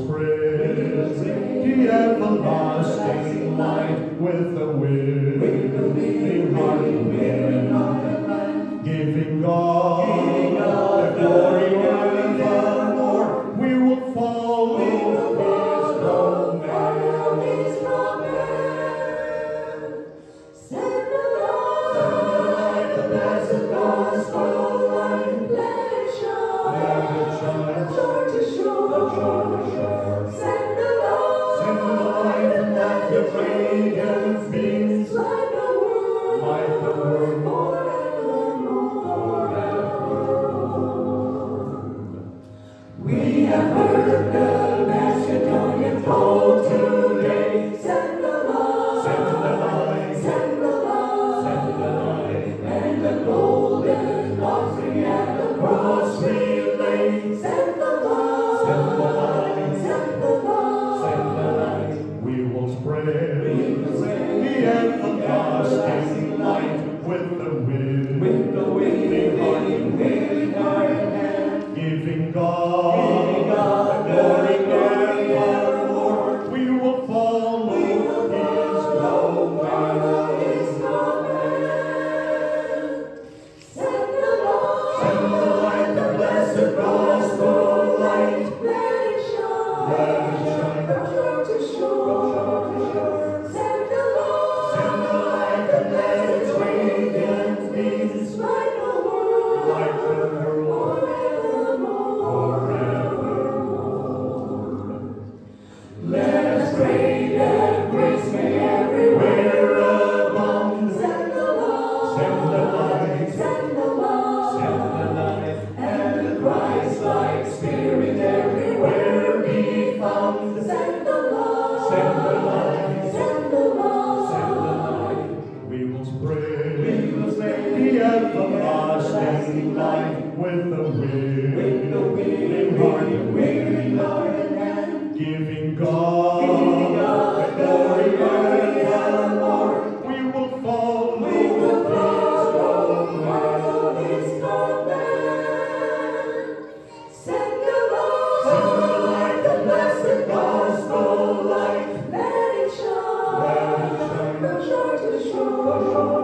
spread the everlasting light with the willing heart, giving God the glory evermore. We will follow His promise. Send the light, the blessed gospel light, let it shine, from shore to shore. Send the light, and let the radiance beams light the world forevermore. We have heard the Macedonian call today. Send the light, send the light, send the light, send the light, and the golden offering at the cross relay. Send the light, send the light, send the light, send the light. We will spread the everlasting light with the willing heart in hand, giving God the glory evermore. We will follow His command. Send the light, the blessed gospel light, let it shine, from shore to shore. Send the light, and let its radiant beams light the world forevermore. Let us pray that grace may everywhere abound. Send the light, send the light, send the light, send the light, and the Christ-like Spirit everywhere be found. Send the light, send the light, send the light, send the light. We will spread the everlasting light with the willing heart in hand, giving God the glory evermore. We will follow His command. Send the light, the blessed gospel light, let it shine, from shore to shore.